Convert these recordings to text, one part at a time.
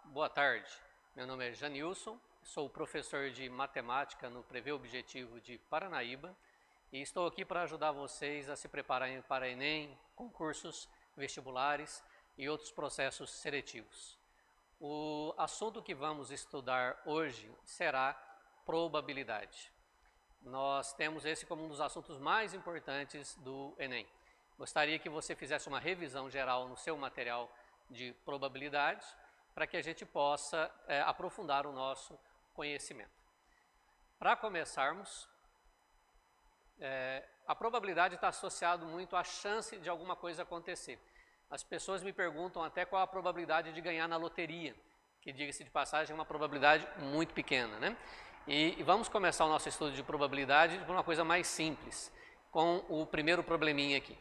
boa tarde. Meu nome é Janilson, sou professor de matemática no Prevê Objetivo de Paranaíba e estou aqui para ajudar vocês a se prepararem para Enem, concursos, vestibulares e outros processos seletivos. O assunto que vamos estudar hoje será probabilidade. Nós temos esse como um dos assuntos mais importantes do Enem. Gostaria que você fizesse uma revisão geral no seu material de probabilidade para que a gente possa aprofundar o nosso conhecimento. Para começarmos, a probabilidade está associada muito à chance de alguma coisa acontecer. As pessoas me perguntam até qual a probabilidade de ganhar na loteria, que, diga-se de passagem, é uma probabilidade muito pequena, né? E vamos começar o nosso estudo de probabilidade por uma coisa mais simples, com o primeiro probleminha aqui.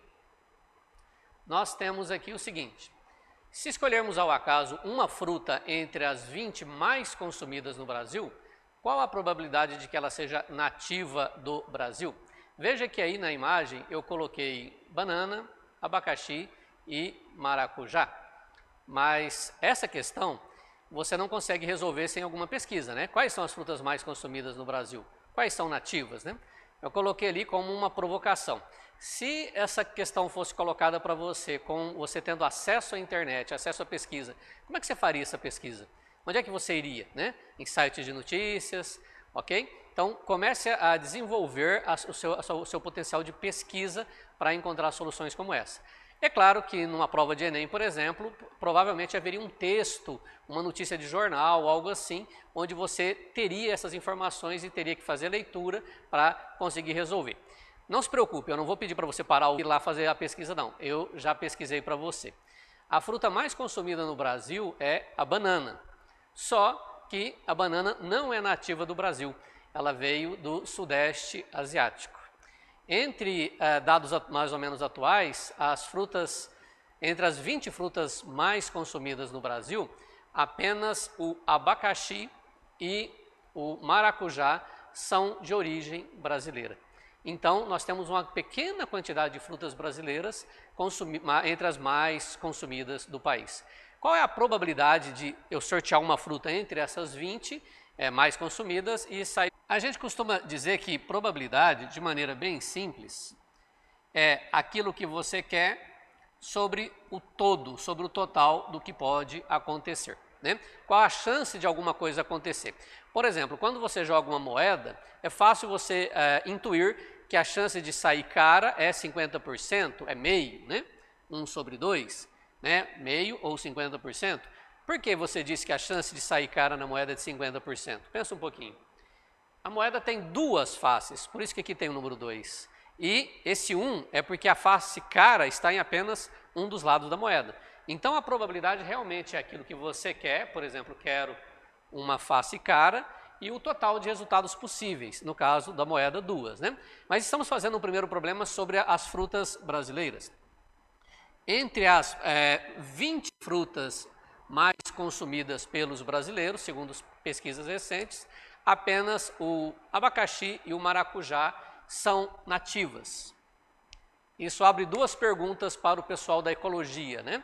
Nós temos aqui o seguinte: se escolhermos ao acaso uma fruta entre as 20 mais consumidas no Brasil, qual a probabilidade de que ela seja nativa do Brasil? Veja que aí na imagem eu coloquei banana, abacaxi e maracujá. Mas essa questão você não consegue resolver sem alguma pesquisa, né? Quais são as frutas mais consumidas no Brasil? Quais são nativas, né? Eu coloquei ali como uma provocação. Se essa questão fosse colocada para você, com você tendo acesso à internet, acesso à pesquisa, como é que você faria essa pesquisa? Onde é que você iria, né? Em sites de notícias, ok? Então, comece a desenvolver o seu potencial de pesquisa para encontrar soluções como essa. É claro que numa prova de Enem, por exemplo, provavelmente haveria um texto, uma notícia de jornal, algo assim, onde você teria essas informações e teria que fazer leitura para conseguir resolver. Não se preocupe, eu não vou pedir para você parar ou ir lá fazer a pesquisa, não. Eu já pesquisei para você. A fruta mais consumida no Brasil é a banana, só que a banana não é nativa do Brasil, ela veio do Sudeste Asiático. Entre dados mais ou menos atuais, entre as 20 frutas mais consumidas no Brasil, apenas o abacaxi e o maracujá são de origem brasileira. Então, nós temos uma pequena quantidade de frutas brasileiras entre as mais consumidas do país. Qual é a probabilidade de eu sortear uma fruta entre essas 20 mais consumidas e sair? A gente costuma dizer que probabilidade, de maneira bem simples, é aquilo que você quer sobre o todo, sobre o total do que pode acontecer, né? Qual a chance de alguma coisa acontecer? Por exemplo, quando você joga uma moeda, é fácil você intuir que a chance de sair cara é 50%, é meio, né? 1 sobre 2, né? Meio ou 50%. Por que você disse que a chance de sair cara na moeda é de 50%? Pensa um pouquinho. A moeda tem duas faces, por isso que aqui tem o número 2. E esse 1 é porque a face cara está em apenas um dos lados da moeda. Então a probabilidade realmente é aquilo que você quer, por exemplo, quero uma face cara e o total de resultados possíveis, no caso da moeda 2, né? Mas estamos fazendo um primeiro problema sobre as frutas brasileiras. Entre as 20 frutas mais consumidas pelos brasileiros, segundo pesquisas recentes, apenas o abacaxi e o maracujá são nativas. Isso abre duas perguntas para o pessoal da ecologia, né?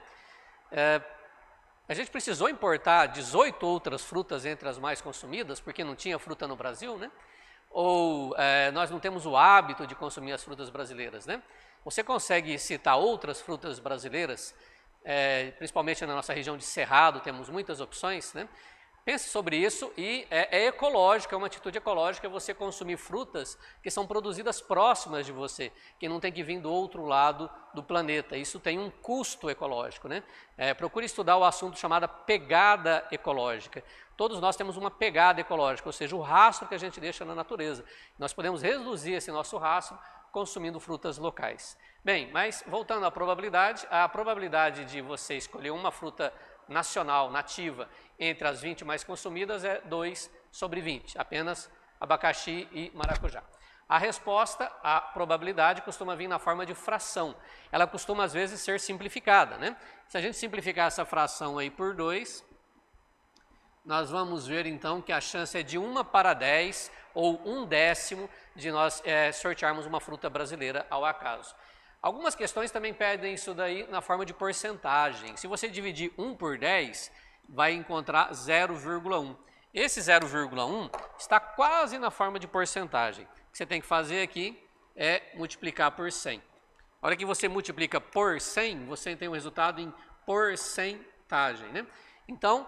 A gente precisou importar 18 outras frutas entre as mais consumidas, porque não tinha fruta no Brasil, né? Ou nós não temos o hábito de consumir as frutas brasileiras, né? Você consegue citar outras frutas brasileiras, principalmente na nossa região de Cerrado, temos muitas opções, né? Pense sobre isso e é ecológico, é uma atitude ecológica você consumir frutas que são produzidas próximas de você, que não tem que vir do outro lado do planeta. Isso tem um custo ecológico, né? Procure estudar o assunto chamado pegada ecológica. Todos nós temos uma pegada ecológica, ou seja, o rastro que a gente deixa na natureza. Nós podemos reduzir esse nosso rastro consumindo frutas locais. Bem, mas voltando à probabilidade, a probabilidade de você escolher uma fruta nacional, nativa, entre as 20 mais consumidas é 2 sobre 20, apenas abacaxi e maracujá. A resposta, a probabilidade, costuma vir na forma de fração. Ela costuma, às vezes, ser simplificada, né? Se a gente simplificar essa fração aí por 2, nós vamos ver, então, que a chance é de 1 para 10, ou 1/10 de nós sortearmos uma fruta brasileira ao acaso. Algumas questões também pedem isso daí na forma de porcentagem. Se você dividir 1 por 10, vai encontrar 0,1. Esse 0,1 está quase na forma de porcentagem. O que você tem que fazer aqui é multiplicar por 100. A hora que você multiplica por 100, você tem um resultado em porcentagem, né? Então,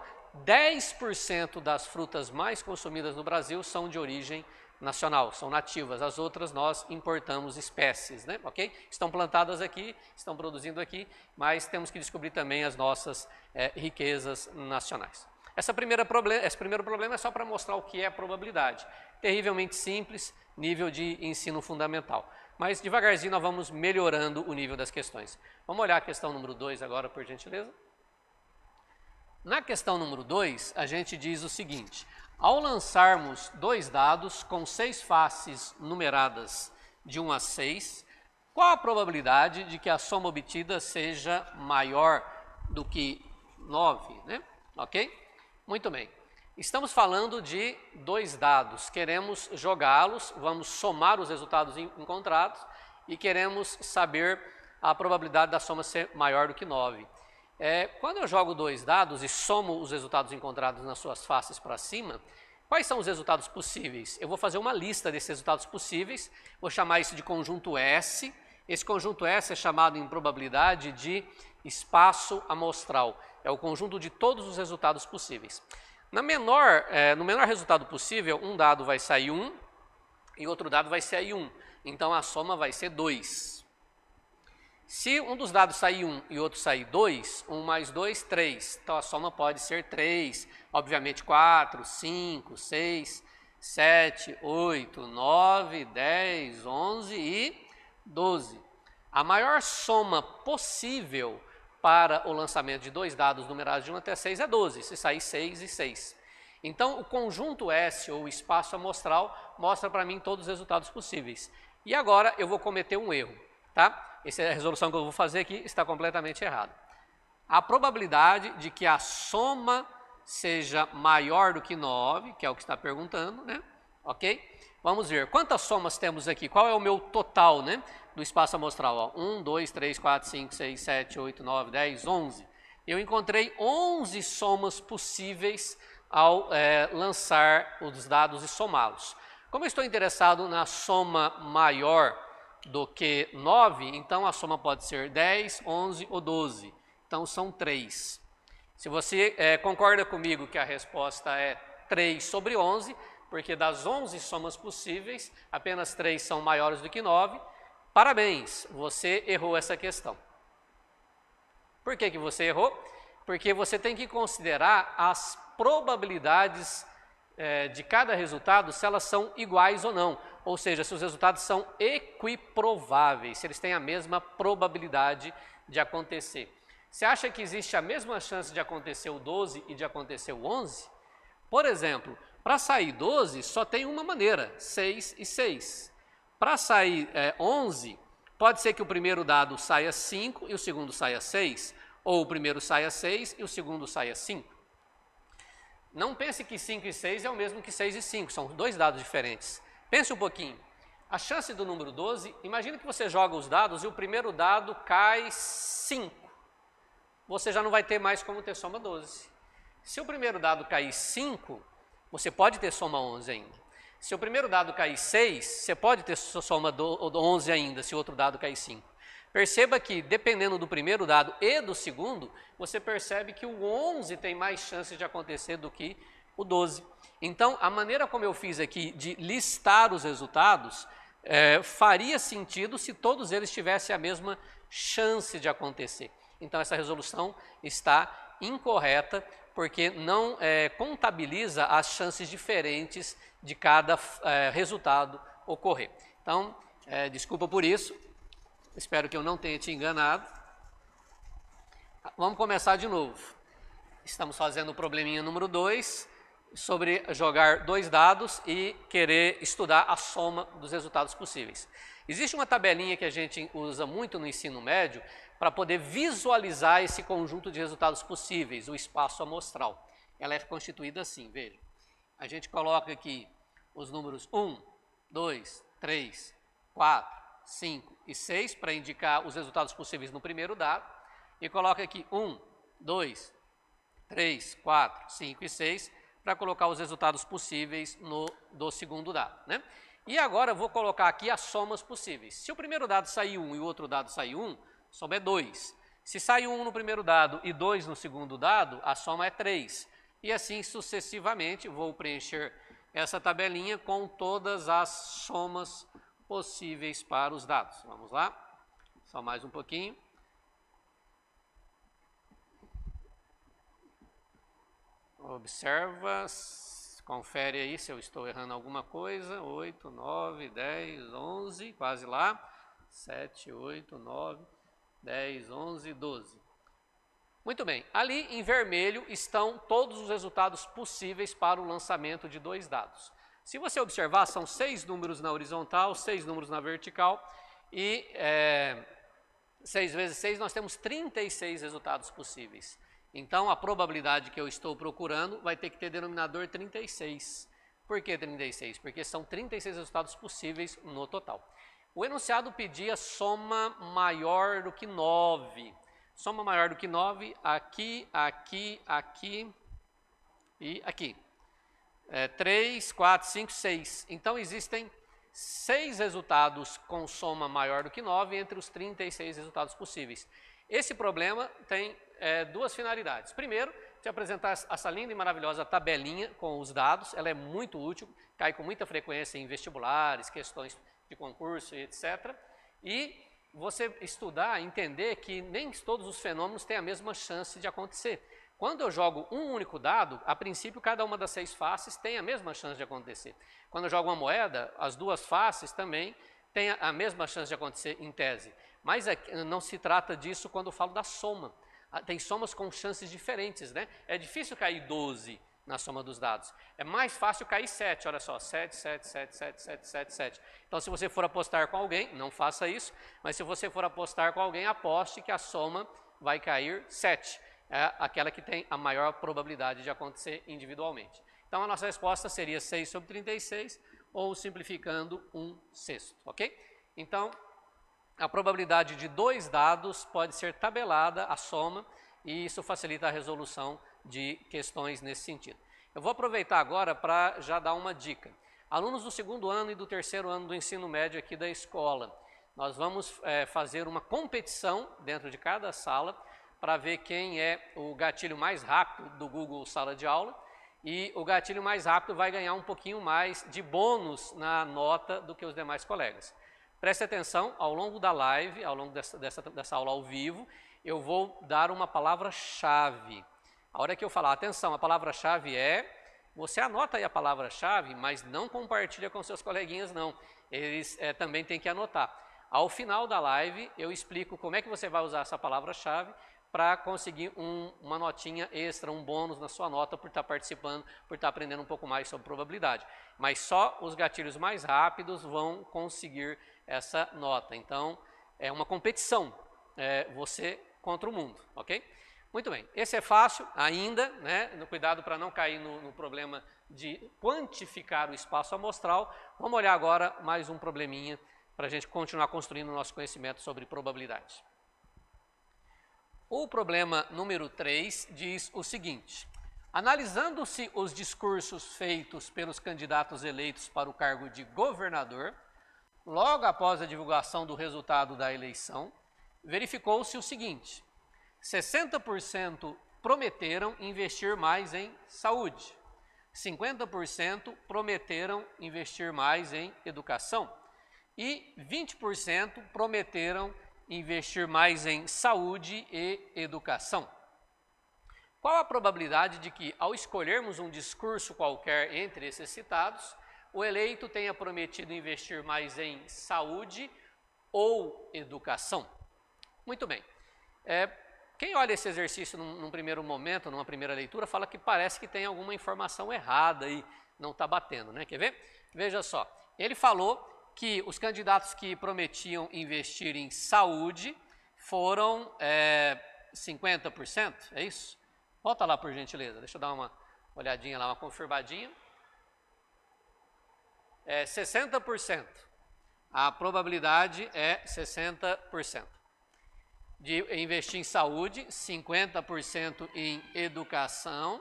10% das frutas mais consumidas no Brasil são de origem nacional, são nativas. As outras nós importamos espécies, né? Ok? Estão plantadas aqui, estão produzindo aqui, mas temos que descobrir também as nossas riquezas nacionais. Esse primeiro problema é só para mostrar o que é probabilidade. Terrivelmente simples, nível de ensino fundamental. Mas devagarzinho nós vamos melhorando o nível das questões. Vamos olhar a questão número 2 agora, por gentileza. Na questão número 2, a gente diz o seguinte: ao lançarmos dois dados com 6 faces numeradas de 1 a 6, qual a probabilidade de que a soma obtida seja maior do que 9, né? Ok? Muito bem. Estamos falando de dois dados, queremos jogá-los, vamos somar os resultados encontrados e queremos saber a probabilidade da soma ser maior do que 9. Quando eu jogo dois dados e somo os resultados encontrados nas suas faces para cima, quais são os resultados possíveis? Eu vou fazer uma lista desses resultados possíveis, vou chamar isso de conjunto S. Esse conjunto S é chamado em probabilidade de espaço amostral, é o conjunto de todos os resultados possíveis. No menor resultado possível, um dado vai sair 1 e outro dado vai sair 1. Então, a soma vai ser 2. Se um dos dados sair 1 e outro sair 2, 1 mais 2, 3. Então, a soma pode ser 3, obviamente 4, 5, 6, 7, 8, 9, 10, 11 e 12. A maior soma possível para o lançamento de dois dados numerados de 1 até 6 é 12, se sair 6 e 6. Então, o conjunto S, ou espaço amostral, mostra para mim todos os resultados possíveis. E agora eu vou cometer um erro, tá? Essa é a resolução que eu vou fazer aqui, está completamente errada. A probabilidade de que a soma seja maior do que 9, que é o que está perguntando, né? Ok? Vamos ver, quantas somas temos aqui? Qual é o meu total, né, do espaço amostral? Ó, 1, 2, 3, 4, 5, 6, 7, 8, 9, 10, 11. Eu encontrei 11 somas possíveis ao lançar os dados e somá-los. Como eu estou interessado na soma maior do que 9, então a soma pode ser 10, 11 ou 12. Então são 3. Se você concorda comigo que a resposta é 3 sobre 11, porque das 11 somas possíveis, apenas 3 são maiores do que 9, parabéns, você errou essa questão. Por que você errou? Porque você tem que considerar as probabilidades de cada resultado, se elas são iguais ou não. Ou seja, se os resultados são equiprováveis, se eles têm a mesma probabilidade de acontecer. Você acha que existe a mesma chance de acontecer o 12 e de acontecer o 11? Por exemplo, para sair 12, só tem uma maneira, 6 e 6. Para sair 11, pode ser que o primeiro dado saia 5 e o segundo saia 6, ou o primeiro saia 6 e o segundo saia 5. Não pense que 5 e 6 é o mesmo que 6 e 5, são dois dados diferentes. Pense um pouquinho. A chance do número 12, imagine que você joga os dados e o primeiro dado cai 5. Você já não vai ter mais como ter soma 12. Se o primeiro dado cair 5, você pode ter soma 11 ainda. Se o primeiro dado cair 6, você pode ter soma 11 ainda, se o outro dado cair 5. Perceba que, dependendo do primeiro dado e do segundo, você percebe que o 11 tem mais chances de acontecer do que o 12. Então, a maneira como eu fiz aqui de listar os resultados faria sentido se todos eles tivessem a mesma chance de acontecer. Então, essa resolução está incorreta, porque não contabiliza as chances diferentes de cada resultado ocorrer. Então, desculpa por isso, espero que eu não tenha te enganado. Vamos começar de novo. Estamos fazendo o probleminha número 2, sobre jogar dois dados e querer estudar a soma dos resultados possíveis. Existe uma tabelinha que a gente usa muito no ensino médio para poder visualizar esse conjunto de resultados possíveis, o espaço amostral. Ela é constituída assim, veja. A gente coloca aqui os números 1, 2, 3, 4, 5 e 6 para indicar os resultados possíveis no primeiro dado. E coloca aqui 1, 2, 3, 4, 5 e 6, para colocar os resultados possíveis do segundo dado, né? E agora eu vou colocar aqui as somas possíveis. Se o primeiro dado sair 1 e o outro dado sair 1, a soma é 2. Se sai 1 no primeiro dado e 2 no segundo dado, a soma é 3. E assim sucessivamente, vou preencher essa tabelinha com todas as somas possíveis para os dados. Vamos lá, só mais um pouquinho. Observa, confere aí se eu estou errando alguma coisa. 8, 9, 10, 11, quase lá. 7, 8, 9, 10, 11, 12. Muito bem, ali em vermelho estão todos os resultados possíveis para o lançamento de 2 dados. Se você observar, são 6 números na horizontal, 6 números na vertical e 6 vezes 6 nós temos 36 resultados possíveis. Então, a probabilidade que eu estou procurando vai ter que ter denominador 36. Por que 36? Porque são 36 resultados possíveis no total. O enunciado pedia soma maior do que 9. Soma maior do que 9, aqui, aqui, aqui e aqui. 3, 4, 5, 6. Então, existem 6 resultados com soma maior do que 9 entre os 36 resultados possíveis. Esse problema tem 2 finalidades. Primeiro, te apresentar essa linda e maravilhosa tabelinha com os dados. Ela é muito útil, cai com muita frequência em vestibulares, questões de concurso e etc. E você estudar, entender que nem todos os fenômenos têm a mesma chance de acontecer. Quando eu jogo um único dado, a princípio cada uma das 6 faces tem a mesma chance de acontecer. Quando eu jogo uma moeda, as 2 faces também têm a mesma chance de acontecer em tese. Mas não se trata disso quando eu falo da soma. Tem somas com chances diferentes, né? É difícil cair 12 na soma dos dados. É mais fácil cair 7, olha só, 7, 7, 7, 7, 7, 7, 7. Então, se você for apostar com alguém, não faça isso, mas se você for apostar com alguém, aposte que a soma vai cair 7. É aquela que tem a maior probabilidade de acontecer individualmente. Então, a nossa resposta seria 6 sobre 36, ou simplificando 1/6, ok? Então, a probabilidade de 2 dados pode ser tabelada, a soma, e isso facilita a resolução de questões nesse sentido. Eu vou aproveitar agora para já dar uma dica. Alunos do 2º ano e do 3º ano do ensino médio aqui da escola, nós vamos fazer uma competição dentro de cada sala para ver quem é o gatilho mais rápido do Google Sala de Aula, e o gatilho mais rápido vai ganhar um pouquinho mais de bônus na nota do que os demais colegas. Preste atenção, ao longo da live, ao longo dessa aula ao vivo, eu vou dar uma palavra-chave. A hora que eu falar, atenção, a palavra-chave você anota aí a palavra-chave, mas não compartilha com seus coleguinhas não, eles também têm que anotar. Ao final da live, eu explico como é que você vai usar essa palavra-chave para conseguir uma notinha extra, um bônus na sua nota por estar participando, por estar aprendendo um pouco mais sobre probabilidade. Mas só os gatilhos mais rápidos vão conseguir essa nota. Então, é uma competição, você contra o mundo, ok? Muito bem, esse é fácil ainda, né? Cuidado para não cair no problema de quantificar o espaço amostral. Vamos olhar agora mais um probleminha para a gente continuar construindo o nosso conhecimento sobre probabilidade. O problema número 3 diz o seguinte: analisando-se os discursos feitos pelos candidatos eleitos para o cargo de governador, logo após a divulgação do resultado da eleição, verificou-se o seguinte: 60% prometeram investir mais em saúde, 50% prometeram investir mais em educação e 20% prometeram investir mais em saúde e educação. Qual a probabilidade de que, ao escolhermos um discurso qualquer entre esses citados, o eleito tenha prometido investir mais em saúde ou educação? Muito bem. Quem olha esse exercício num primeiro momento, numa primeira leitura, fala que parece que tem alguma informação errada e não está batendo, né? Quer ver? Veja só, ele falou que os candidatos que prometiam investir em saúde foram 50%, é isso? Volta lá, por gentileza, deixa eu dar uma olhadinha lá, uma confirmadinha. 60%. A probabilidade é 60%. de investir em saúde, 50% em educação.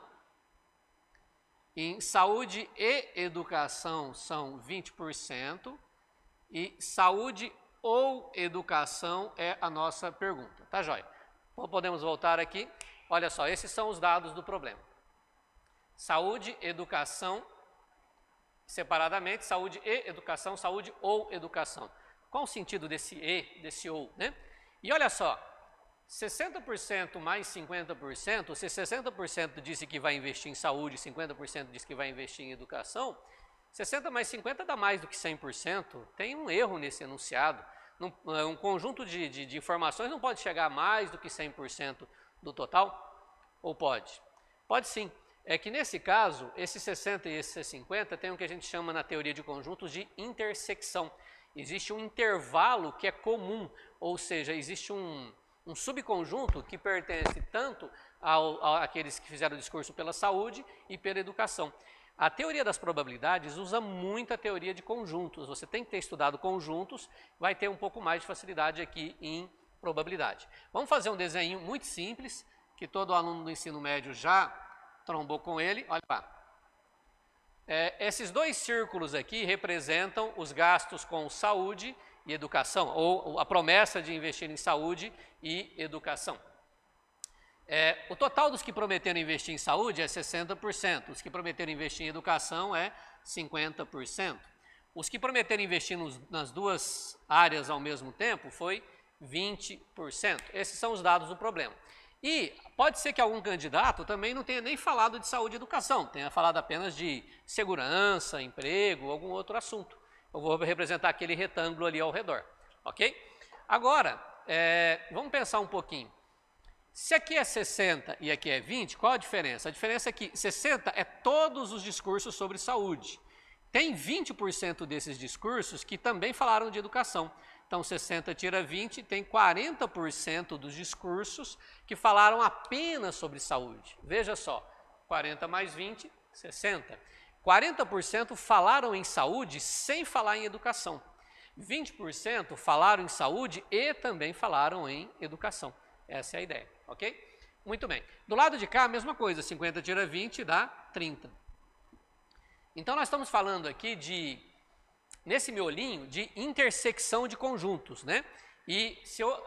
Em saúde e educação são 20%. E saúde ou educação é a nossa pergunta, tá joia? Bom, podemos voltar aqui. Olha só, esses são os dados do problema. Saúde, educação, separadamente, saúde e educação, saúde ou educação. Qual o sentido desse e, desse ou, né? E olha só, 60% mais 50%, se 60% disse que vai investir em saúde, 50% disse que vai investir em educação, 60 mais 50 dá mais do que 100%, tem um erro nesse enunciado. Um conjunto de informações não pode chegar a mais do que 100% do total? Ou pode? Pode sim. É que nesse caso, esse 60 e esse 50 tem o que a gente chama na teoria de conjuntos de intersecção. Existe um intervalo que é comum, ou seja, existe um subconjunto que pertence tanto àqueles que fizeram o discurso pela saúde e pela educação. A teoria das probabilidades usa muito a teoria de conjuntos. Você tem que ter estudado conjuntos, vai ter um pouco mais de facilidade aqui em probabilidade. Vamos fazer um desenho muito simples, que todo aluno do ensino médio já trombou com ele. Olha lá. Esses dois círculos aqui representam os gastos com saúde e educação, ou a promessa de investir em saúde e educação. O total dos que prometeram investir em saúde é 60%, os que prometeram investir em educação é 50%. Os que prometeram investir nas duas áreas ao mesmo tempo foi 20%. Esses são os dados do problema. E pode ser que algum candidato também não tenha nem falado de saúde e educação, tenha falado apenas de segurança, emprego, algum outro assunto. Eu vou representar aquele retângulo ali ao redor, ok? Agora, vamos pensar um pouquinho. Se aqui é 60 e aqui é 20, qual a diferença? A diferença é que 60 é todos os discursos sobre saúde. Tem 20% desses discursos que também falaram de educação. Então, 60 tira 20, tem 40% dos discursos que falaram apenas sobre saúde. Veja só, 40 mais 20, 60. 40% falaram em saúde sem falar em educação. 20% falaram em saúde e também falaram em educação. Essa é a ideia, ok? Muito bem. Do lado de cá, a mesma coisa, 50 tira 20 dá 30. Então, nós estamos falando aqui nesse miolinho, de intersecção de conjuntos, né? E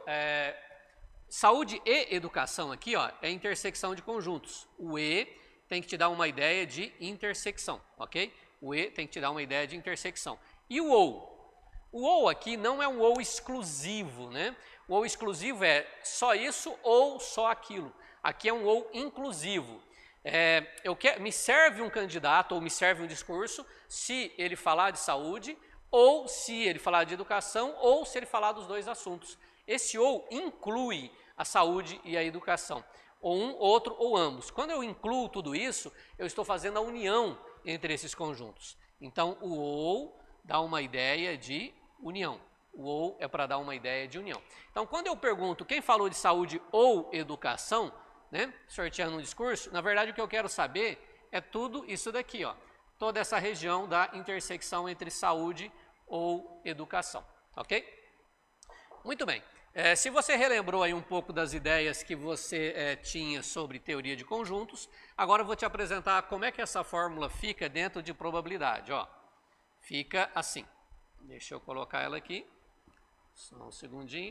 saúde e educação aqui, ó, é intersecção de conjuntos. O E tem que te dar uma ideia de intersecção, ok? O E tem que te dar uma ideia de intersecção. E o OU? O OU aqui não é um OU exclusivo, né? O OU exclusivo é só isso ou só aquilo. Aqui é um OU inclusivo. Me serve um candidato ou me serve um discurso se ele falar de saúde, ou se ele falar de educação, ou se ele falar dos dois assuntos. Esse ou inclui a saúde e a educação, ou um, outro ou ambos. Quando eu incluo tudo isso, eu estou fazendo a união entre esses conjuntos. Então, o ou dá uma ideia de união. O ou é para dar uma ideia de união. Então, quando eu pergunto quem falou de saúde ou educação, né, sorteando um discurso, na verdade o que eu quero saber é tudo isso daqui, ó, toda essa região da intersecção entre saúde ou educação, ok? Muito bem. Se você relembrou aí um pouco das ideias que você tinha sobre teoria de conjuntos, agora eu vou te apresentar como é que essa fórmula fica dentro de probabilidade, ó. Fica assim. Deixa eu colocar ela aqui. Só um segundinho.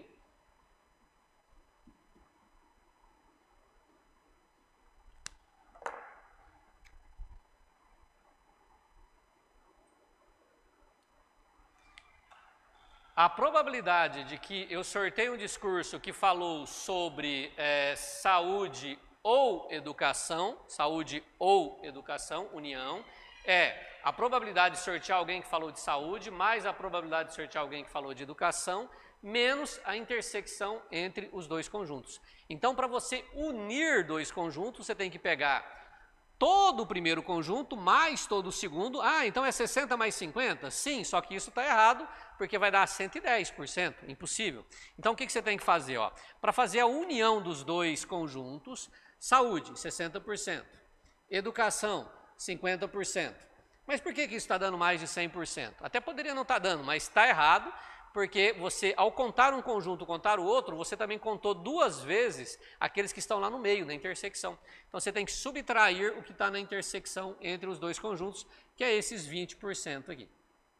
A probabilidade de que eu sorteie um discurso que falou sobre saúde ou educação, união, a probabilidade de sortear alguém que falou de saúde, mais a probabilidade de sortear alguém que falou de educação, menos a intersecção entre os dois conjuntos. Então, para você unir dois conjuntos, você tem que pegar todo o primeiro conjunto mais todo o segundo. Ah, então é 60 mais 50? Sim, só que isso está errado, porque vai dar 110%, impossível. Então, o que você tem que fazer? Para fazer a união dos dois conjuntos, saúde, 60%, educação, 50%. Mas por que isso está dando mais de 100%? Até poderia não estar dando, mas está errado, porque você, ao contar um conjunto, contar o outro, você também contou duas vezes aqueles que estão lá no meio, na intersecção. Então, você tem que subtrair o que está na intersecção entre os dois conjuntos, que é esses 20% aqui.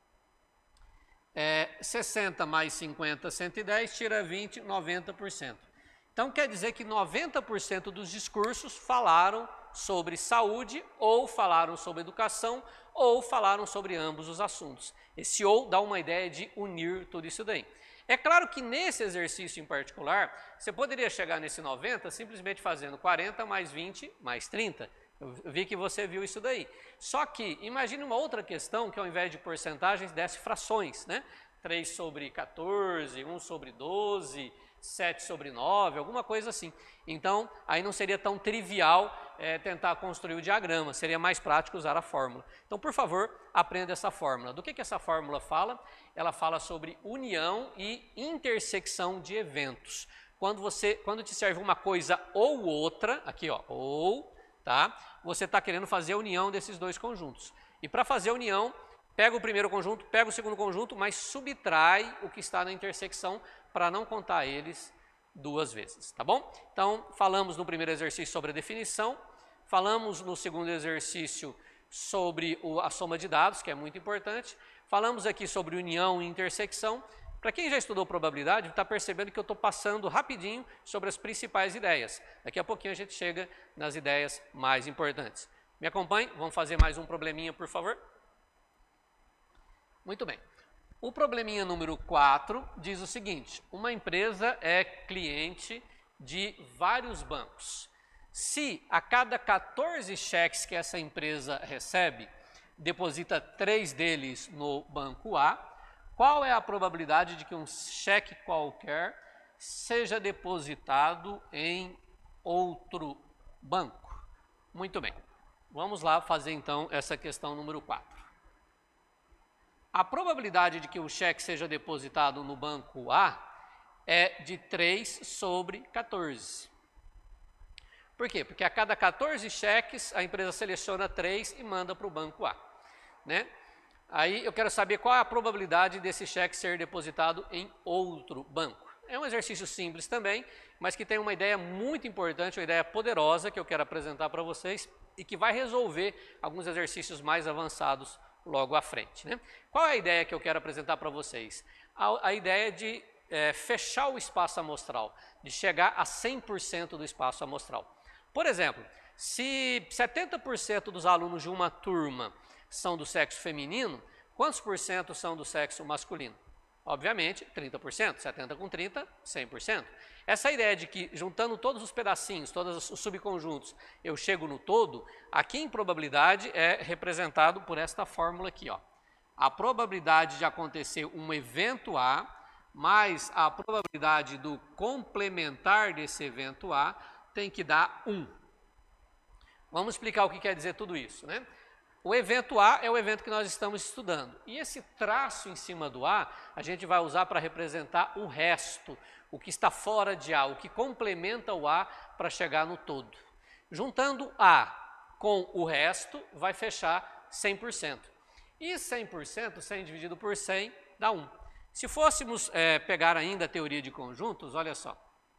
60 mais 50, 110, tira 20, 90%. Então, quer dizer que 90% dos discursos falaram sobre saúde, ou falaram sobre educação, ou falaram sobre ambos os assuntos. Esse ou dá uma ideia de unir tudo isso daí. É claro que nesse exercício em particular, você poderia chegar nesse 90 simplesmente fazendo 40 mais 20 mais 30. Eu vi que você viu isso daí. Só que, imagine uma outra questão que ao invés de porcentagens desse frações, né? 3 sobre 14, 1 sobre 12, 7 sobre 9, alguma coisa assim. Então, aí não seria tão trivial tentar construir o diagrama, seria mais prático usar a fórmula. Então, por favor, aprenda essa fórmula. Do que essa fórmula fala? Ela fala sobre união e intersecção de eventos. Quando te serve uma coisa ou outra, aqui ó, ou, tá? Você está querendo fazer a união desses dois conjuntos. E para fazer a união, pega o primeiro conjunto, pega o segundo conjunto, mas subtrai o que está na intersecção para não contar eles duas vezes, tá bom? Então, falamos no primeiro exercício sobre a definição, falamos no segundo exercício sobre a soma de dados, que é muito importante, falamos aqui sobre união e intersecção. Para quem já estudou probabilidade, está percebendo que eu estou passando rapidinho sobre as principais ideias. Daqui a pouquinho a gente chega nas ideias mais importantes. Me acompanhe, vamos fazer mais um probleminha, por favor. Muito bem. O probleminha número 4 diz o seguinte: uma empresa é cliente de vários bancos. Se a cada 14 cheques que essa empresa recebe, deposita 3 deles no banco A, qual é a probabilidade de que um cheque qualquer seja depositado em outro banco? Muito bem. Vamos lá fazer então essa questão número 4. A probabilidade de que o cheque seja depositado no banco A é de 3 sobre 14. Por quê? Porque a cada 14 cheques, a empresa seleciona 3 e manda para o banco A, né? Aí eu quero saber qual é a probabilidade desse cheque ser depositado em outro banco. É um exercício simples também, mas que tem uma ideia muito importante, uma ideia poderosa que eu quero apresentar para vocês e que vai resolver alguns exercícios mais avançados logo à frente, né? Qual é a ideia que eu quero apresentar para vocês? A ideia de fechar o espaço amostral, de chegar a 100% do espaço amostral. Por exemplo, se 70% dos alunos de uma turma são do sexo feminino, quantos por cento são do sexo masculino? Obviamente, 30%, 70 com 30, 100%. Essa ideia de que juntando todos os pedacinhos, todos os subconjuntos, eu chego no todo, aqui em probabilidade é representado por esta fórmula aqui, ó. A probabilidade de acontecer um evento A, mais a probabilidade do complementar desse evento A, tem que dar 1. Vamos explicar o que quer dizer tudo isso, né? O evento A é o evento que nós estamos estudando. E esse traço em cima do A, a gente vai usar para representar o resto, o que está fora de A, o que complementa o A para chegar no todo. Juntando A com o resto, vai fechar 100%. E 100%, 100 dividido por 100, dá 1. Se fôssemos pegar ainda a teoria de conjuntos, olha só.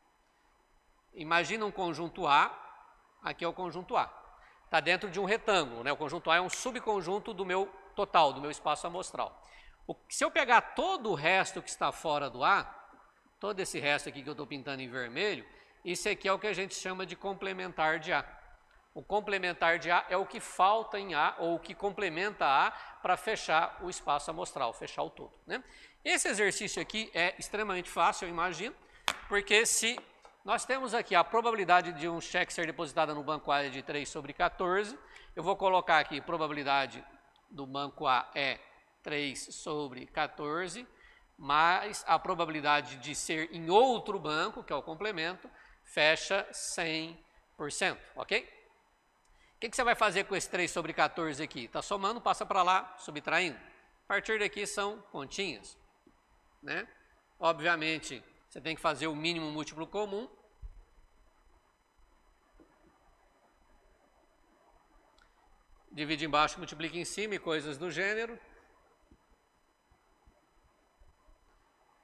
Imagina um conjunto A, aqui é o conjunto A. Está dentro de um retângulo, né? O conjunto A é um subconjunto do meu total, do meu espaço amostral. Se eu pegar todo o resto que está fora do A, todo esse resto aqui que eu estou pintando em vermelho, isso aqui é o que a gente chama de complementar de A. O complementar de A é o que falta em A, ou o que complementa A para fechar o espaço amostral, fechar o todo, né? Esse exercício aqui é extremamente fácil, eu imagino, porque se nós temos aqui a probabilidade de um cheque ser depositado no banco A é de 3 sobre 14. Eu vou colocar aqui, probabilidade do banco A é 3 sobre 14, mais a probabilidade de ser em outro banco, que é o complemento, fecha 100%, ok? O que você vai fazer com esse 3 sobre 14 aqui? Está somando, passa para lá, subtraindo. A partir daqui são continhas, né? Obviamente, você tem que fazer o mínimo múltiplo comum. Divide embaixo, multiplica em cima e coisas do gênero.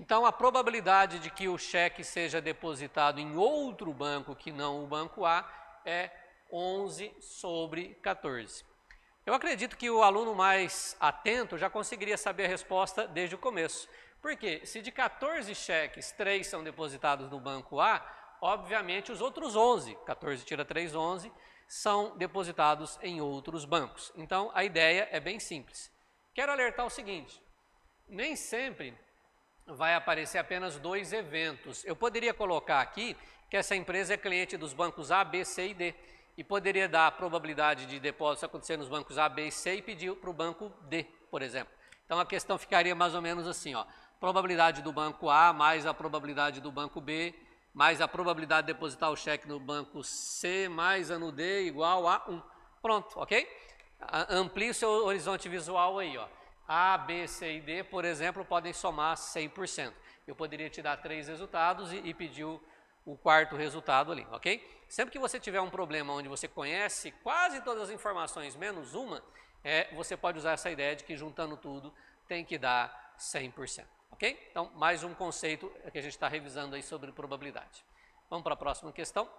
Então, a probabilidade de que o cheque seja depositado em outro banco que não o banco A é 11 sobre 14. Eu acredito que o aluno mais atento já conseguiria saber a resposta desde o começo. Por quê? Se de 14 cheques, 3 são depositados no banco A, obviamente os outros 11, 14 tira 3, 11, são depositados em outros bancos. Então, a ideia é bem simples. Quero alertar o seguinte, nem sempre vai aparecer apenas 2 eventos. Eu poderia colocar aqui que essa empresa é cliente dos bancos A, B, C e D. E poderia dar a probabilidade de depósito acontecer nos bancos A, B e C e pedir para o banco D, por exemplo. Então a questão ficaria mais ou menos assim, ó, probabilidade do banco A mais a probabilidade do banco B, mais a probabilidade de depositar o cheque no banco C, mais a no D igual a 1. Pronto, ok? Amplie o seu horizonte visual aí, ó. A, B, C e D, por exemplo, podem somar 100%. Eu poderia te dar 3 resultados e pedir o quarto resultado ali, ok? Sempre que você tiver um problema onde você conhece quase todas as informações menos uma, você pode usar essa ideia de que juntando tudo tem que dar 100%, ok? Então, mais um conceito que a gente está revisando aí sobre probabilidade. Vamos para a próxima questão.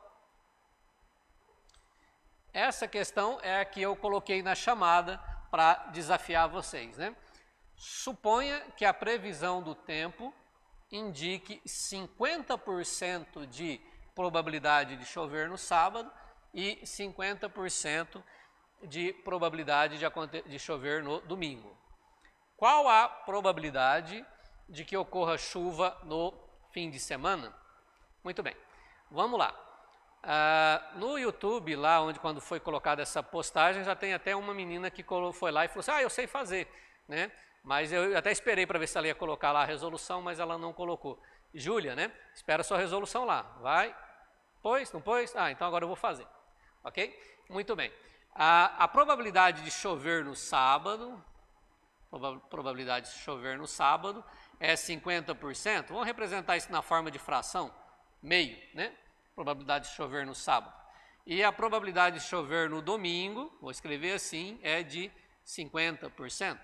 Essa questão é a que eu coloquei na chamada para desafiar vocês, né? Suponha que a previsão do tempo indique 50% de probabilidade de chover no sábado e 50% de probabilidade de chover no domingo. Qual a probabilidade de que ocorra chuva no fim de semana? Muito bem, vamos lá. No YouTube, lá onde quando foi colocada essa postagem, já tem até uma menina que foi lá e falou assim, eu sei fazer, né? Mas eu até esperei para ver se ela ia colocar lá a resolução, mas ela não colocou. Júlia, né? Espera a sua resolução lá. Vai. Pôs? Não pôs? Então agora eu vou fazer. Ok? Muito bem. A probabilidade de chover no sábado, probabilidade de chover no sábado é 50%. Vamos representar isso na forma de fração? Meio, né? Probabilidade de chover no sábado. E a probabilidade de chover no domingo, vou escrever assim, é de 50%.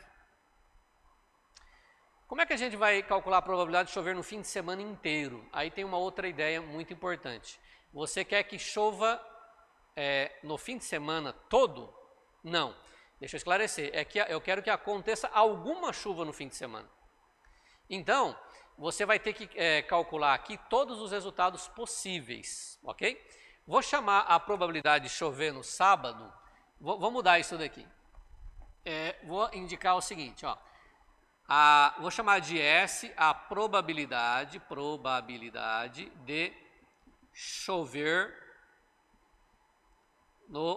Como é que a gente vai calcular a probabilidade de chover no fim de semana inteiro? Aí tem uma outra ideia muito importante. Você quer que chova no fim de semana todo? Não. Deixa eu esclarecer. É que eu quero que aconteça alguma chuva no fim de semana. Então, você vai ter que calcular aqui todos os resultados possíveis, ok? Vou chamar a probabilidade de chover no sábado, vou mudar isso daqui. Vou indicar o seguinte, ó. Vou chamar de S a probabilidade de chover no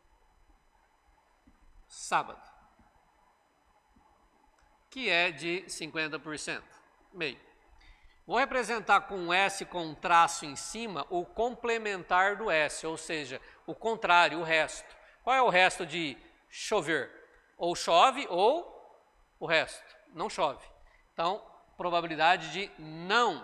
sábado, que é de 50%, meio. Vou representar com S com traço em cima o complementar do S, ou seja, o contrário, o resto. Qual é o resto de chover? Ou chove ou o resto. Não chove. Então, probabilidade de não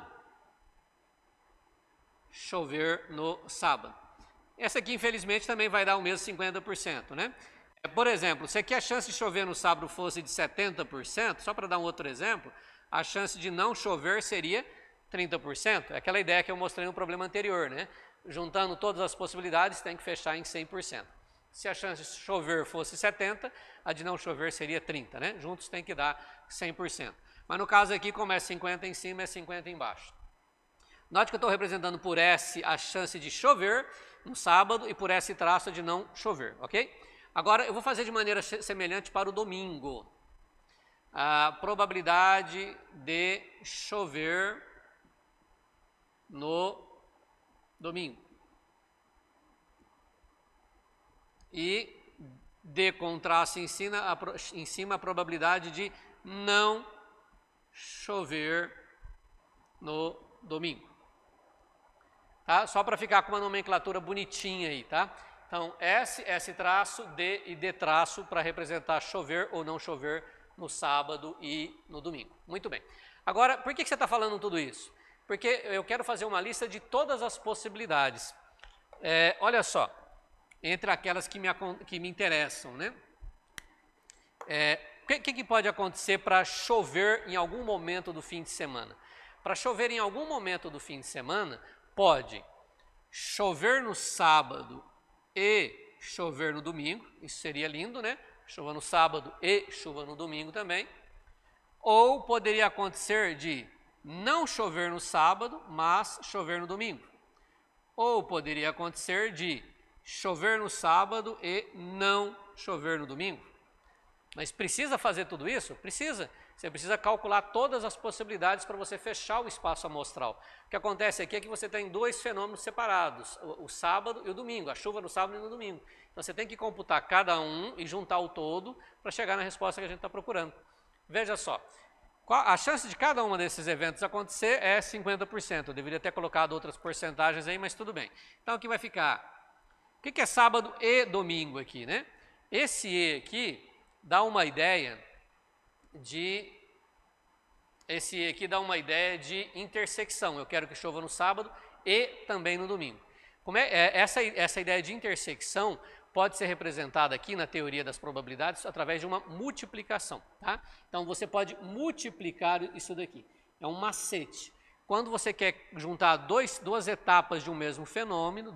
chover no sábado. Essa aqui, infelizmente, também vai dar o mesmo 50%, né? Por exemplo, se aqui a chance de chover no sábado fosse de 70%, só para dar um outro exemplo, a chance de não chover seria 30%. É aquela ideia que eu mostrei no problema anterior, né? Juntando todas as possibilidades, tem que fechar em 100%. Se a chance de chover fosse 70%, a de não chover seria 30%, né? Juntos tem que dar 100%. Mas no caso aqui, como é 50 em cima, é 50 embaixo. Note que eu estou representando por S a chance de chover no sábado e por S traço de não chover, ok? Agora, eu vou fazer de maneira semelhante para o domingo. A probabilidade de chover no domingo. E D com traço em cima a probabilidade de não chover no domingo. Tá? Só para ficar com uma nomenclatura bonitinha aí, tá? Então, S traço, D e D traço para representar chover ou não chover no sábado e no domingo. Muito bem. Agora, por que você está falando tudo isso? Porque eu quero fazer uma lista de todas as possibilidades. Olha só, entre aquelas que me interessam, né? O que pode acontecer para chover em algum momento do fim de semana? para chover em algum momento do fim de semana, pode chover no sábado e chover no domingo, isso seria lindo, né? Chuva no sábado e chuva no domingo também. Ou poderia acontecer de não chover no sábado, mas chover no domingo. Ou poderia acontecer de chover no sábado e não chover no domingo. Mas precisa fazer tudo isso? Precisa. Você precisa calcular todas as possibilidades para você fechar o espaço amostral. O que acontece aqui é que você tem dois fenômenos separados, o sábado e o domingo, a chuva no sábado e no domingo. Então você tem que computar cada um e juntar o todo para chegar na resposta que a gente está procurando. Veja só, a chance de cada um desses eventos acontecer é 50%. Eu deveria ter colocado outras porcentagens aí, mas tudo bem. Então aqui vai ficar, o que é sábado e domingo aqui, né? Esse E aqui dá uma ideia de intersecção. Eu quero que chova no sábado e também no domingo. Essa ideia de intersecção pode ser representada aqui na teoria das probabilidades através de uma multiplicação, tá? Então você pode multiplicar isso daqui. É um macete. Quando você quer juntar duas etapas de um mesmo fenômeno,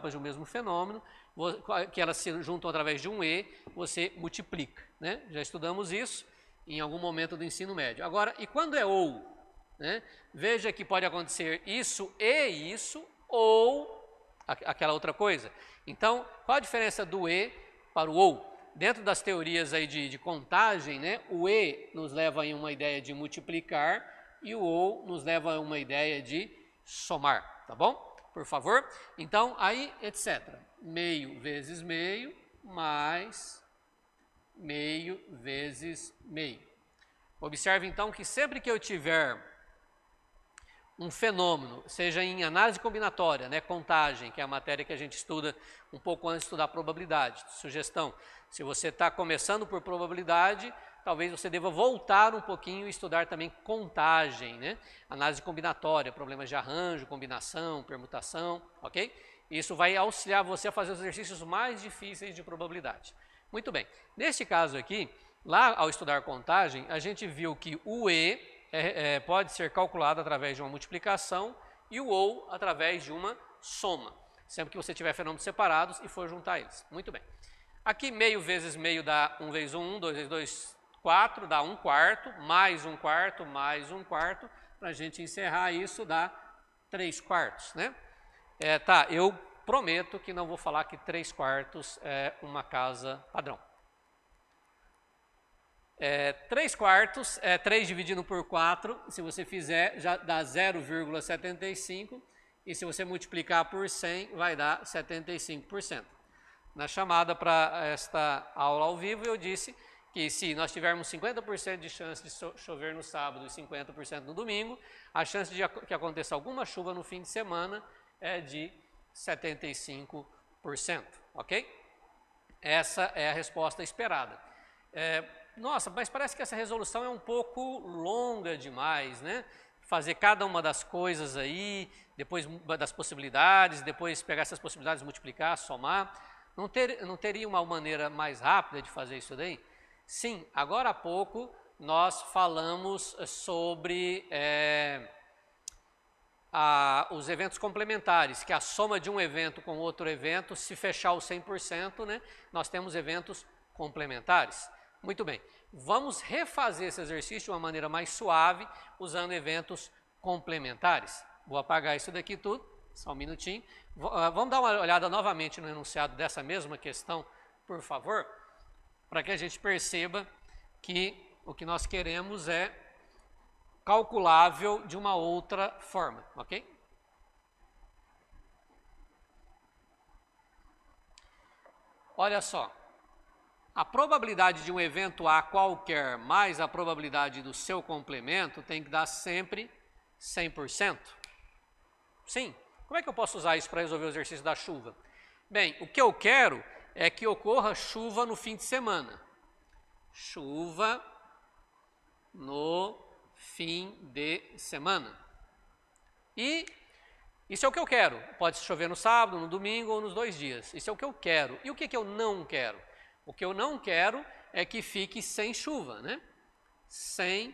que elas se juntam através de um E, você multiplica, né? Já estudamos isso em algum momento do ensino médio. Agora, e quando é ou? Né? Veja que pode acontecer isso e isso, ou aquela outra coisa. Então, qual a diferença do E para o ou? Dentro das teorias aí de contagem, né, o E nos leva a uma ideia de multiplicar e o ou nos leva a uma ideia de somar, tá bom? Por favor? Então, aí, etc. Meio vezes meio mais meio vezes meio. Observe então que sempre que eu tiver um fenômeno, seja em análise combinatória, né, contagem, que é a matéria que a gente estuda um pouco antes de estudar probabilidade, sugestão, se você está começando por probabilidade, talvez você deva voltar um pouquinho e estudar também contagem, né, análise combinatória, problemas de arranjo, combinação, permutação, ok? Isso vai auxiliar você a fazer os exercícios mais difíceis de probabilidade. Muito bem, neste caso aqui, lá ao estudar contagem, a gente viu que o E pode ser calculado através de uma multiplicação e o ou através de uma soma, sempre que você tiver fenômenos separados e for juntar eles. Muito bem. Aqui meio vezes meio dá 1 vezes 1, 2 vezes 2, 4, dá 1/4, mais 1/4, mais 1/4, para a gente encerrar isso dá 3/4, né? Tá, eu prometo que não vou falar que 3/4 é uma casa padrão. 3/4 é 3 dividido por 4, se você fizer já dá 0,75 e se você multiplicar por 100 vai dar 75%. Na chamada para esta aula ao vivo eu disse que se nós tivermos 50% de chance de chover no sábado e 50% no domingo, a chance de que aconteça alguma chuva no fim de semana é de 75%, ok? Essa é a resposta esperada. Nossa, mas parece que essa resolução é um pouco longa demais, né? Fazer cada uma das coisas aí, depois das possibilidades, depois pegar essas possibilidades, multiplicar, somar. Não teria uma maneira mais rápida de fazer isso daí? Sim, agora há pouco nós falamos sobre os eventos complementares, que a soma de um evento com outro evento, se fechar o 100%, né, nós temos eventos complementares. Muito bem, vamos refazer esse exercício de uma maneira mais suave, usando eventos complementares. Vou apagar isso daqui tudo, só um minutinho. Vamos dar uma olhada novamente no enunciado dessa mesma questão, por favor, para que a gente perceba que o que nós queremos é calculável de uma outra forma, ok? Olha só, a probabilidade de um evento A qualquer mais a probabilidade do seu complemento tem que dar sempre 100%. Sim, como é que eu posso usar isso para resolver o exercício da chuva? Bem, o que eu quero é que ocorra chuva no fim de semana. Chuva no fim de semana. E isso é o que eu quero. Pode chover no sábado, no domingo ou nos 2 dias. Isso é o que eu quero. E o que eu não quero? O que eu não quero é que fique sem chuva, né? Sem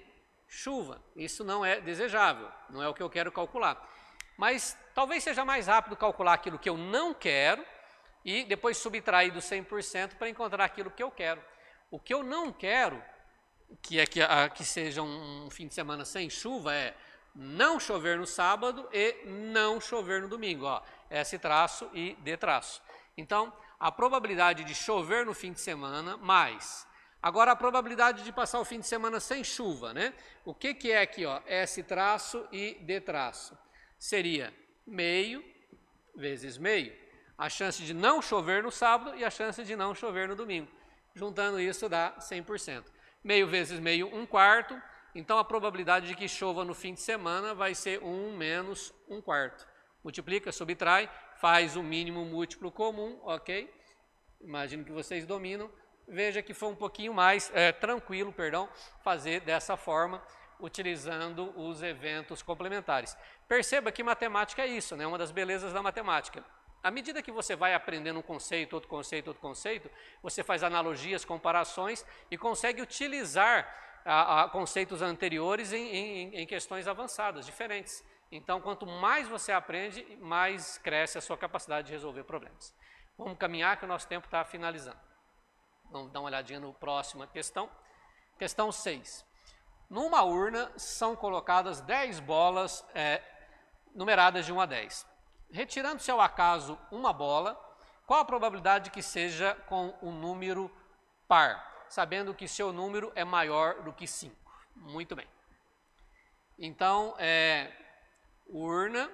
chuva. Isso não é desejável, não é o que eu quero calcular. Mas talvez seja mais rápido calcular aquilo que eu não quero e depois subtrair do 100% para encontrar aquilo que eu quero. O que eu não quero, que é que seja um fim de semana sem chuva, é não chover no sábado e não chover no domingo. Ó, S traço e D traço. Então, a probabilidade de chover no fim de semana, mais. Agora, a probabilidade de passar o fim de semana sem chuva, né? O que é aqui, ó? S traço e D traço. Seria meio vezes meio. A chance de não chover no sábado e a chance de não chover no domingo. Juntando isso dá 100%. Meio vezes meio, 1/4. Então, a probabilidade de que chova no fim de semana vai ser 1 menos 1/4. Multiplica, subtrai, faz o mínimo múltiplo comum, ok? Imagino que vocês dominam. Veja que foi um pouquinho mais tranquilo, fazer dessa forma, utilizando os eventos complementares. Perceba que matemática é isso, né? Uma das belezas da matemática. À medida que você vai aprendendo um conceito, outro conceito, outro conceito, você faz analogias, comparações e consegue utilizar conceitos anteriores em questões avançadas, diferentes. Então, quanto mais você aprende, mais cresce a sua capacidade de resolver problemas. Vamos caminhar que o nosso tempo está finalizando. Vamos dar uma olhadinha no próxima questão. Questão 6. Numa urna são colocadas 10 bolas numeradas de 1 a 10. Retirando-se ao acaso uma bola, qual a probabilidade que seja com um número par? Sabendo que seu número é maior do que 5. Muito bem. Então, urna,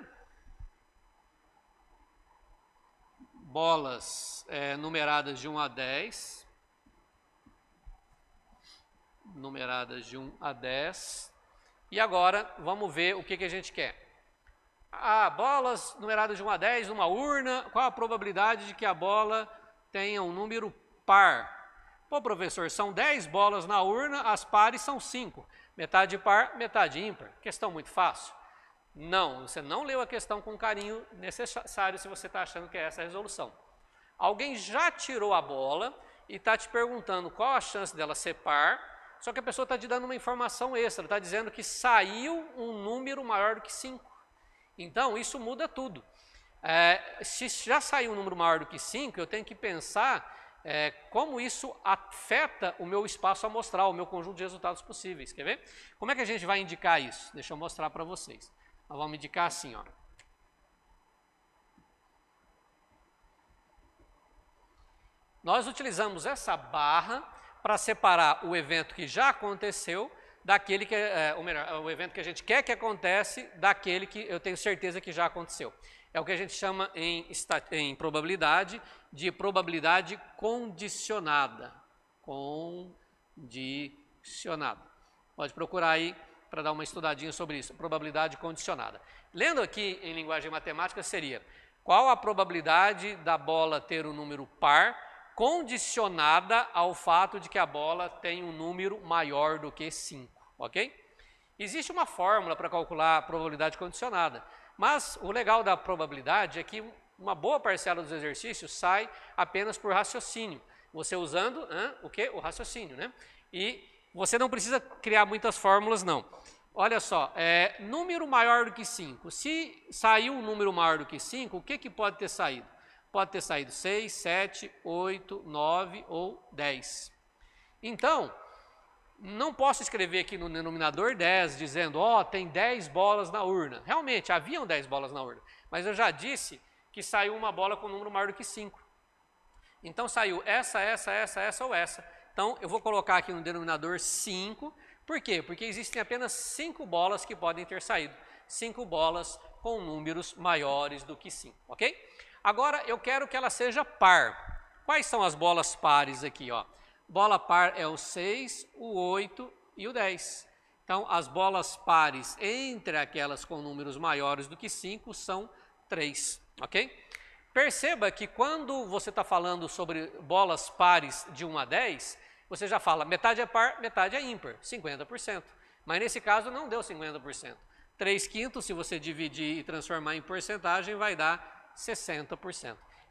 bolas numeradas de 1 a 10. Numeradas de 1 a 10. E agora, vamos ver o que a gente quer. Bolas numeradas de 1 a 10 numa urna, qual a probabilidade de que a bola tenha um número par? Pô, professor, são 10 bolas na urna, as pares são 5. Metade par, metade ímpar. Questão muito fácil? Não, você não leu a questão com o carinho necessário se você está achando que é essa a resolução. Alguém já tirou a bola e está te perguntando qual a chance dela ser par, só que a pessoa está te dando uma informação extra, está dizendo que saiu um número maior do que 5. Então, isso muda tudo. Se já saiu um número maior do que 5, eu tenho que pensar como isso afeta o meu espaço amostral, o meu conjunto de resultados possíveis. Quer ver? Como é que a gente vai indicar isso? Deixa eu mostrar para vocês. Nós vamos indicar assim, ó. Nós utilizamos essa barra para separar o evento que já aconteceu daquele que, ou melhor, o evento que a gente quer que acontece daquele que eu tenho certeza que já aconteceu. É o que a gente chama em probabilidade de probabilidade condicionada. Condicionada. Pode procurar aí para dar uma estudadinha sobre isso, probabilidade condicionada. Lendo aqui em linguagem matemática seria, qual a probabilidade da bola ter um número par condicionada ao fato de que a bola tem um número maior do que 5, ok? Existe uma fórmula para calcular a probabilidade condicionada, mas o legal da probabilidade é que uma boa parcela dos exercícios sai apenas por raciocínio, você usando o quê? O raciocínio, né? E você não precisa criar muitas fórmulas, não. Olha só, número maior do que 5. Se saiu um número maior do que 5, o que pode ter saído? Pode ter saído 6, 7, 8, 9 ou 10. Então, não posso escrever aqui no denominador 10, dizendo, tem 10 bolas na urna. Realmente, haviam 10 bolas na urna, mas eu já disse que saiu uma bola com um número maior do que 5. Então, saiu essa ou essa. Então, eu vou colocar aqui no denominador 5. Por quê? Porque existem apenas 5 bolas que podem ter saído. 5 bolas com números maiores do que 5, ok? Agora, eu quero que ela seja par. Quais são as bolas pares aqui, ó? Bola par é o 6, o 8 e o 10. Então, as bolas pares entre aquelas com números maiores do que 5 são 3, ok? Perceba que quando você está falando sobre bolas pares de 1 a 10, você já fala metade é par, metade é ímpar, 50%. Mas nesse caso não deu 50%. 3/5, se você dividir e transformar em porcentagem, vai dar 60%.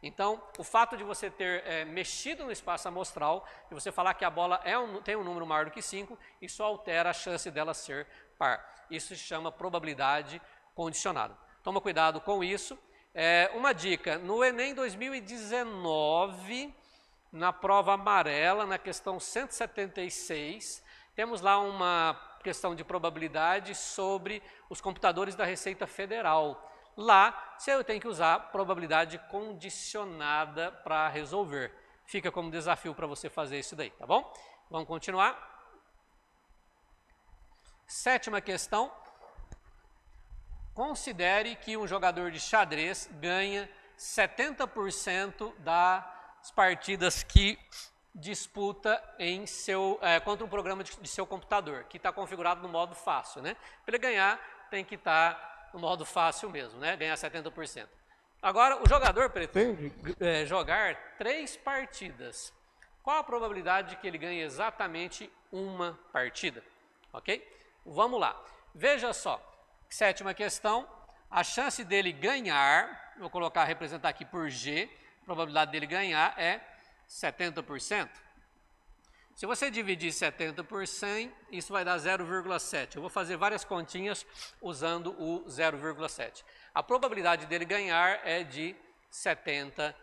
Então, o fato de você ter mexido no espaço amostral, e você falar que a bola tem um número maior do que 5, isso altera a chance dela ser par. Isso se chama probabilidade condicionada. Toma cuidado com isso. Uma dica, no Enem 2019, na prova amarela, na questão 176, temos lá uma questão de probabilidade sobre os computadores da Receita Federal. Lá, você tem que usar probabilidade condicionada para resolver. Fica como desafio para você fazer isso daí, tá bom? Vamos continuar. 7ª questão. Considere que um jogador de xadrez ganha 70% das partidas que disputa em contra um programa de seu computador, que está configurado no modo fácil, né? Para ele ganhar, tem que estar no modo fácil mesmo, né? Ganhar 70%. Agora, o jogador pretende jogar 3 partidas. Qual a probabilidade de que ele ganhe exatamente uma partida? Ok? Vamos lá. Veja só. 7ª questão. A chance dele ganhar, vou representar aqui por G, a probabilidade dele ganhar é 70%. Se você dividir 70 por 100, isso vai dar 0,7. Eu vou fazer várias continhas usando o 0,7. A probabilidade dele ganhar é de 70%,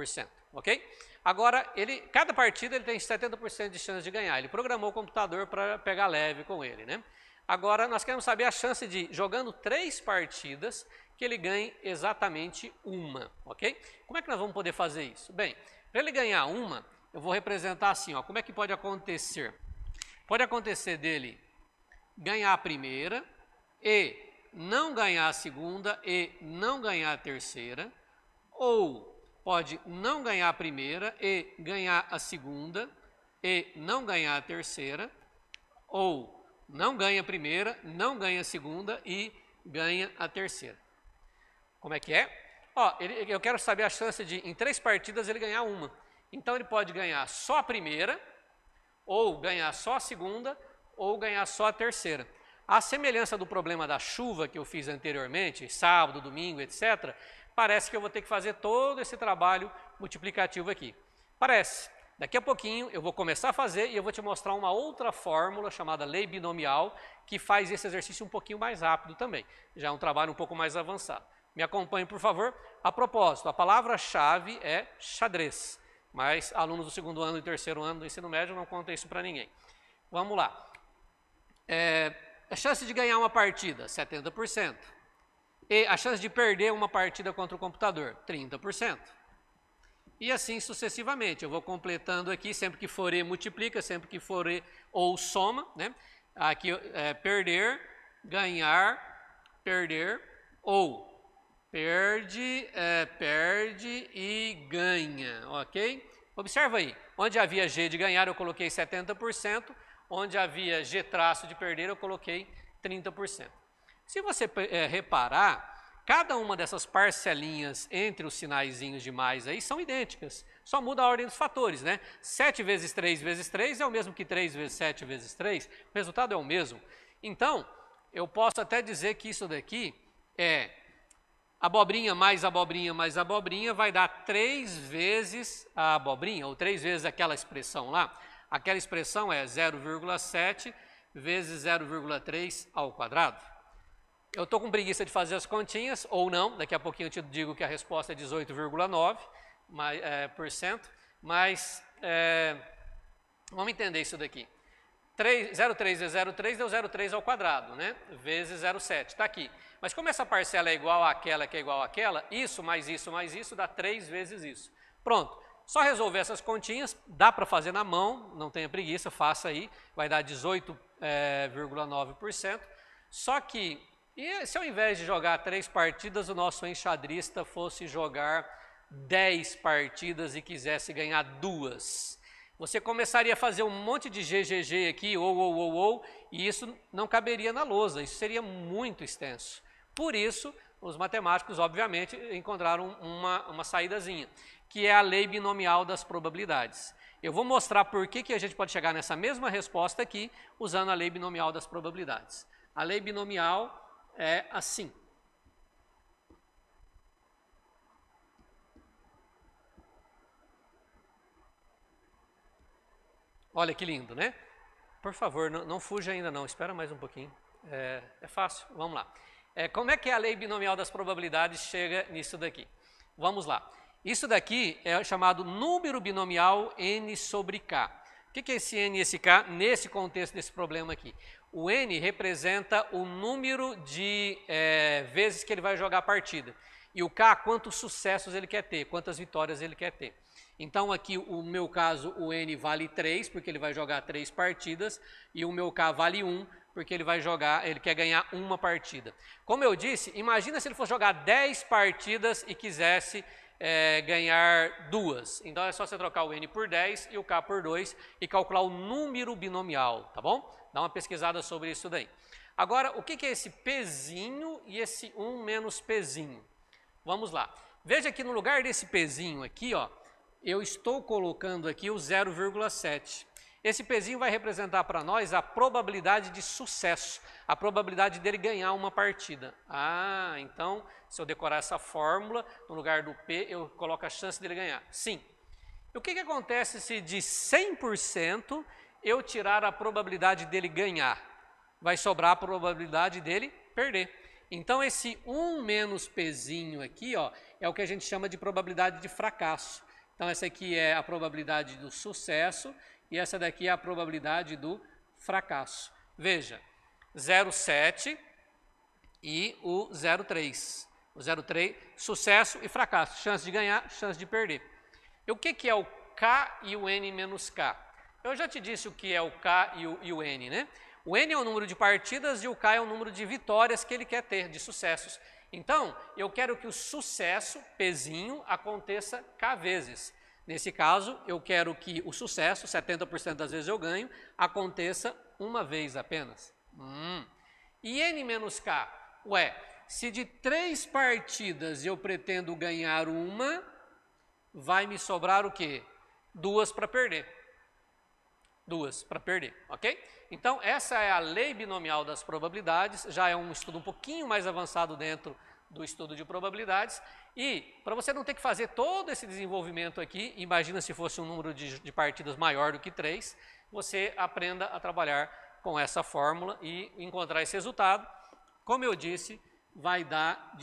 ok? Agora, cada partida ele tem 70% de chance de ganhar. Ele programou o computador para pegar leve com ele, né? Agora, nós queremos saber a chance de, jogando 3 partidas, que ele ganhe exatamente uma, ok? Como é que nós vamos poder fazer isso? Bem, para ele ganhar uma, eu vou representar assim, ó, como é que pode acontecer? Pode acontecer dele ganhar a primeira e não ganhar a segunda e não ganhar a terceira, ou pode não ganhar a primeira e ganhar a segunda e não ganhar a terceira, ou não ganha a primeira, não ganha a segunda e ganha a terceira. Como é que é? Ó, eu quero saber a chance de, em 3 partidas, ele ganhar uma. Então, ele pode ganhar só a primeira, ou ganhar só a segunda, ou ganhar só a terceira. A semelhança do problema da chuva que eu fiz anteriormente, sábado, domingo, etc., parece que eu vou ter que fazer todo esse trabalho multiplicativo aqui. Parece. Daqui a pouquinho eu vou começar a fazer e eu vou te mostrar uma outra fórmula chamada lei binomial, que faz esse exercício um pouquinho mais rápido também. Já é um trabalho um pouco mais avançado. Me acompanhe, por favor. A propósito, a palavra-chave é xadrez. Mas alunos do 2º ano e 3º ano do ensino médio não contam isso para ninguém. Vamos lá. A chance de ganhar uma partida, 70%. E a chance de perder uma partida contra o computador, 30%. E assim sucessivamente. Eu vou completando aqui, sempre que for E multiplica, sempre que for E ou soma, né? Aqui perder, ganhar, perder, ou perde, perde e ganha, ok? Observa aí, onde havia G de ganhar eu coloquei 70%, onde havia G traço de perder eu coloquei 30%. Se você reparar, cada uma dessas parcelinhas entre os sinaizinhos de mais aí são idênticas, só muda a ordem dos fatores, né? 7 vezes 3 vezes 3 é o mesmo que 3 vezes 7 vezes 3, o resultado é o mesmo. Então, eu posso até dizer que isso daqui é abobrinha mais abobrinha mais abobrinha vai dar 3 vezes a abobrinha, ou 3 vezes aquela expressão lá. Aquela expressão é 0,7 vezes 0,3 ao quadrado. Eu estou com preguiça de fazer as continhas, ou não, daqui a pouquinho eu te digo que a resposta é 18,9%, mas vamos entender isso daqui. 0,3 vezes 0,3 deu 0,3 ao quadrado, né? Vezes 0,7, está aqui. Mas como essa parcela é igual àquela que é igual àquela, isso mais isso dá 3 vezes isso. Pronto, só resolver essas continhas, dá para fazer na mão, não tenha preguiça, faça aí, vai dar 18,9%. Só que, e se ao invés de jogar 3 partidas, o nosso enxadrista fosse jogar 10 partidas e quisesse ganhar 2? Você começaria a fazer um monte de GGG aqui, ou, e isso não caberia na lousa, isso seria muito extenso. Por isso, os matemáticos, obviamente, encontraram uma saídazinha, que é a lei binomial das probabilidades. Eu vou mostrar por que a gente pode chegar nessa mesma resposta aqui, usando a lei binomial das probabilidades. A lei binomial é assim. Olha que lindo, né? Por favor, não fuja ainda não, espera mais um pouquinho. É fácil, vamos lá. Como é que a lei binomial das probabilidades chega nisso daqui? Vamos lá. Isso daqui é chamado número binomial n sobre k. O que é esse n e esse k nesse contexto desse problema aqui? O n representa o número de vezes que ele vai jogar a partida. E o k, quantos sucessos ele quer ter, quantas vitórias ele quer ter. Então aqui, o meu caso, o n vale 3, porque ele vai jogar 3 partidas, e o meu k vale 1, porque ele quer ganhar uma partida. Como eu disse, imagina se ele fosse jogar 10 partidas e quisesse ganhar 2. Então é só você trocar o n por 10 e o k por 2 e calcular o número binomial, tá bom? Dá uma pesquisada sobre isso daí. Agora, o que é esse pzinho e esse 1 menos pzinho? Vamos lá. Veja que no lugar desse pzinho aqui, ó, eu estou colocando aqui o 0,7. Esse pezinho vai representar para nós a probabilidade de sucesso, a probabilidade dele ganhar uma partida. Ah, então, se eu decorar essa fórmula, no lugar do P, eu coloco a chance dele ganhar. Sim. E o que acontece se de 100% eu tirar a probabilidade dele ganhar? Vai sobrar a probabilidade dele perder. Então, esse 1 menos Pzinho aqui, ó, é o que a gente chama de probabilidade de fracasso. Então, essa aqui é a probabilidade do sucesso e essa daqui é a probabilidade do fracasso. Veja, 0,7 e o 0,3. O 0,3, sucesso e fracasso. Chance de ganhar, chance de perder. E o que é o K e o N menos K? Eu já te disse o que é o K e o N, né? O N é o número de partidas e o K é o número de vitórias que ele quer ter, de sucessos. Então, eu quero que o sucesso, Pzinho, aconteça K vezes. Nesse caso, eu quero que o sucesso, 70% das vezes eu ganho, aconteça uma vez apenas. E N menos K? Ué, se de 3 partidas eu pretendo ganhar uma, vai me sobrar o quê? 2 para perder. 2 para perder, ok? Então, essa é a lei binomial das probabilidades, já é um estudo um pouquinho mais avançado dentro do estudo de probabilidades, e para você não ter que fazer todo esse desenvolvimento aqui, imagina se fosse um número de partidas maior do que 3, você aprenda a trabalhar com essa fórmula e encontrar esse resultado. Como eu disse, vai dar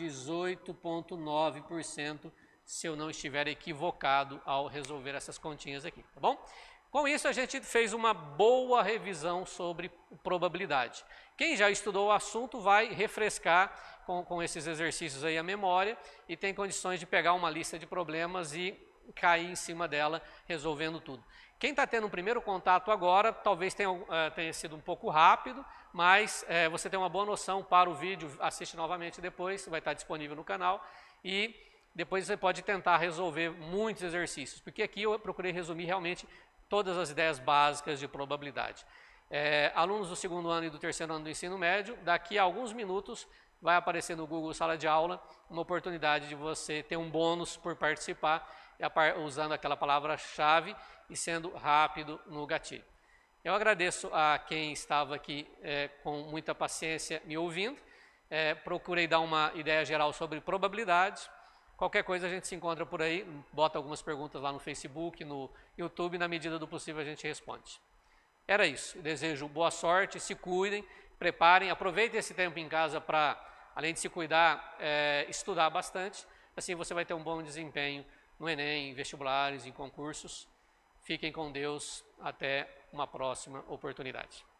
18,9% se eu não estiver equivocado ao resolver essas continhas aqui, tá bom? Com isso, a gente fez uma boa revisão sobre probabilidade. Quem já estudou o assunto vai refrescar com esses exercícios aí a memória e tem condições de pegar uma lista de problemas e cair em cima dela, resolvendo tudo. Quem está tendo um primeiro contato agora, talvez tenha sido um pouco rápido, mas você tem uma boa noção para o vídeo, assiste novamente depois, vai estar disponível no canal e depois você pode tentar resolver muitos exercícios, porque aqui eu procurei resumir realmente todas as ideias básicas de probabilidade. Alunos do segundo ano e do terceiro ano do ensino médio, daqui a alguns minutos vai aparecer no Google Sala de Aula uma oportunidade de você ter um bônus por participar, usando aquela palavra-chave e sendo rápido no gatilho. Eu agradeço a quem estava aqui com muita paciência me ouvindo, procurei dar uma ideia geral sobre probabilidades. Qualquer coisa a gente se encontra por aí, bota algumas perguntas lá no Facebook, no YouTube, na medida do possível a gente responde. Era isso, eu desejo boa sorte, se cuidem, preparem, aproveitem esse tempo em casa para, além de se cuidar, estudar bastante, assim você vai ter um bom desempenho no Enem, em vestibulares, em concursos. Fiquem com Deus, até uma próxima oportunidade.